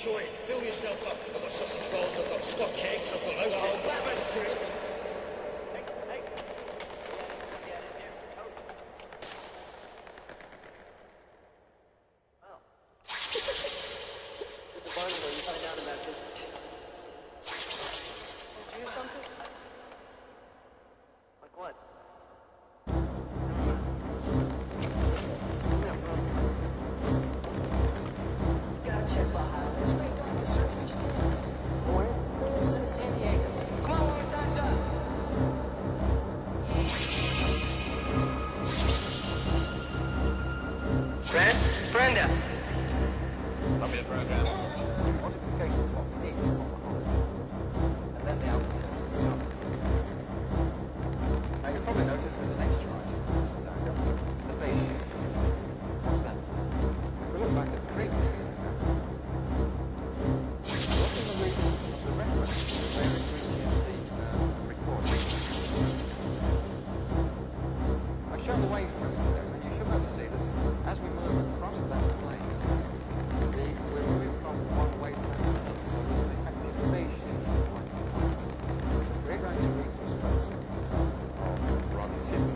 Enjoy it. Fill yourself up. I've got sausage rolls, I've got Scotch eggs, I've got loads of Baba's drink. Brenda. Copy the program. Modification of what we need from the holiday. And then the output of the job. Now you'll probably notice there's an extra item in this diagram. The base sheet. What's that for? If we look back at the previous diagram, look in the region of the reference where it brings in the recording. I've shown the waveframes there, and you should be able to see that as we move across that plane, we're moving from one waveframe to another, so there's an effective phase shift. So if we're going to reconstruct or run shift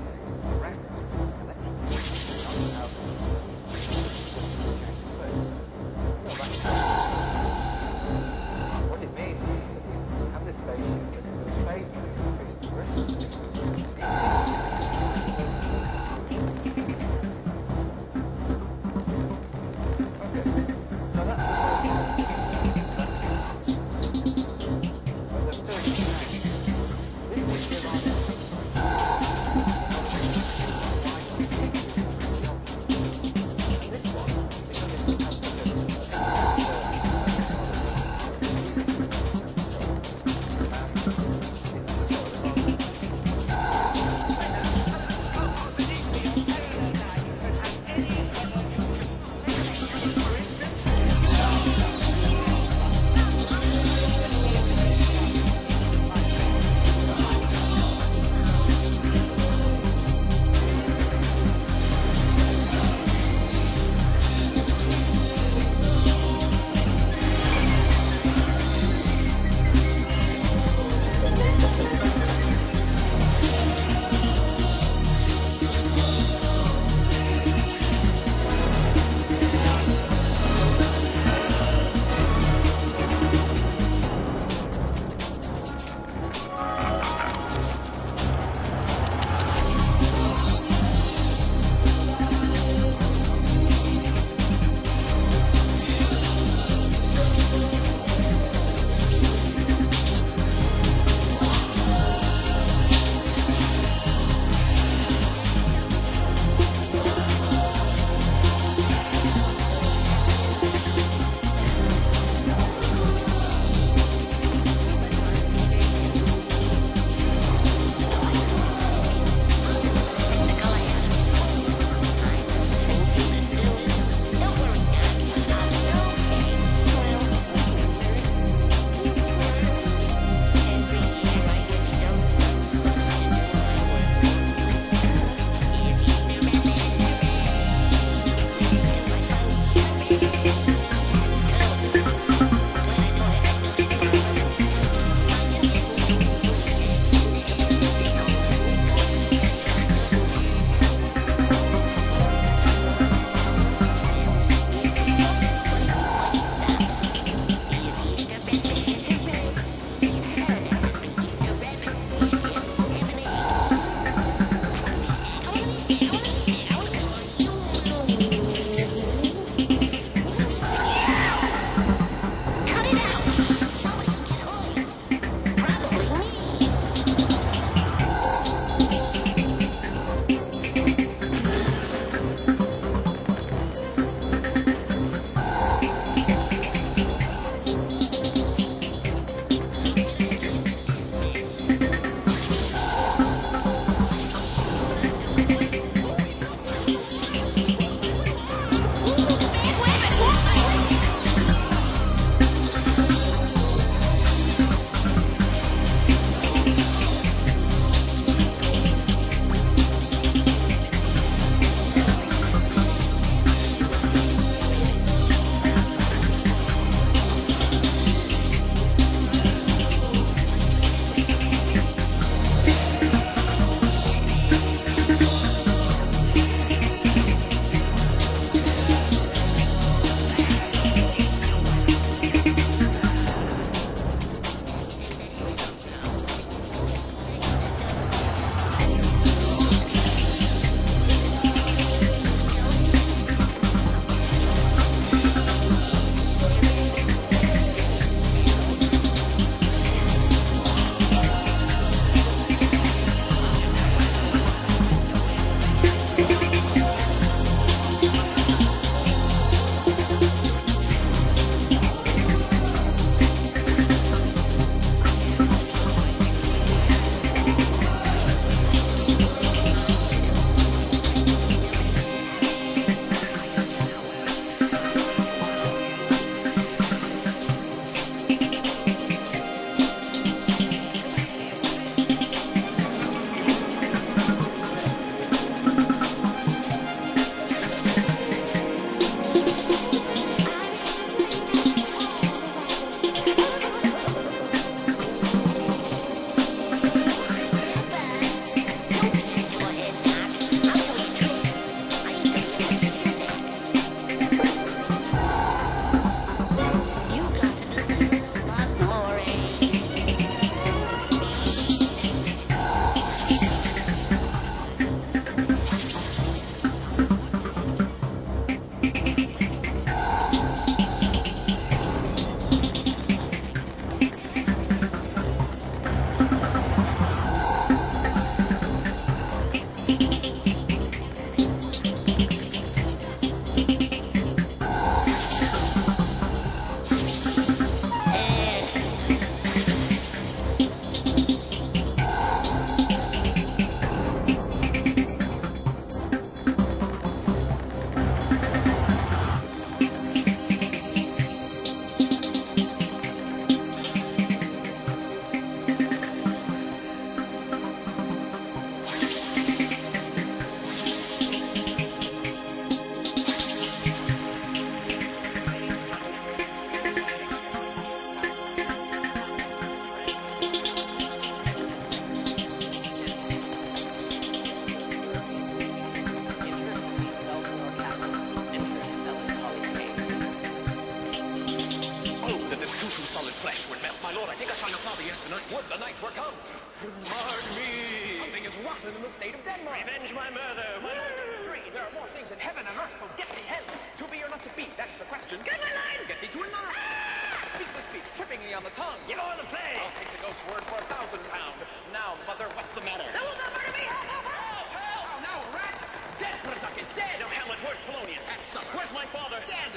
Would the night were come! Pardon me! Something is rotten in the state of Denmark! Revenge my murder! My lord's strayed! There are more things in heaven and earth, so get thee hence! To be or not to be, that's the question. Get my line! Get thee to a line! Speak the speech, tripping thee on the tongue! Give all the play! I'll take the ghost's word for £1,000. Now, mother, what's the matter? Thou wilt not murder me! Help, help, help! Help! Oh, now, rat! Dead, Producket, dead! No, Hamlet, where's Polonius? At supper. Where's my father? Dead!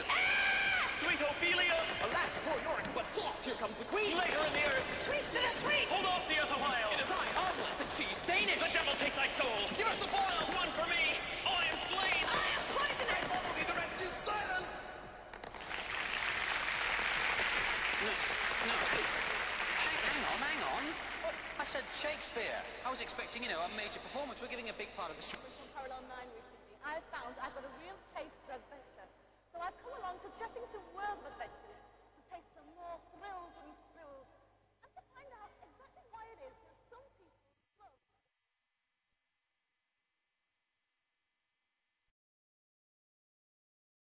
Sweet Ophelia! Alas, poor Yorick, but soft, here comes the queen! Later in the earth! Sweets to the sweet! Hold off the earth a while! It is I, Omelette, and she's Danish! The devil take thy soul! Give us the foils! One for me! I am slain! I am poisonous! Follow me, the rest is silence! No. Hang on. I said Shakespeare. I was expecting, a major performance. We're giving a big part of the show. From Parallel 9 recently, I've found I've got a real taste for adventure. So I've come along to Chessington World of Adventure to taste some more thrills and